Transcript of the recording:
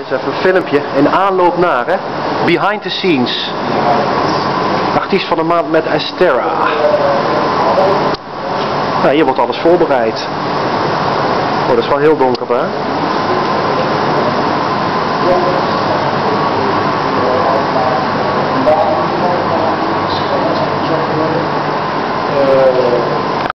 eens even een filmpje in aanloop naar, hè. Behind the scenes. Artiest van de maand met Esthera. Nou, hier wordt alles voorbereid. Oh, dat is wel heel donker, hè?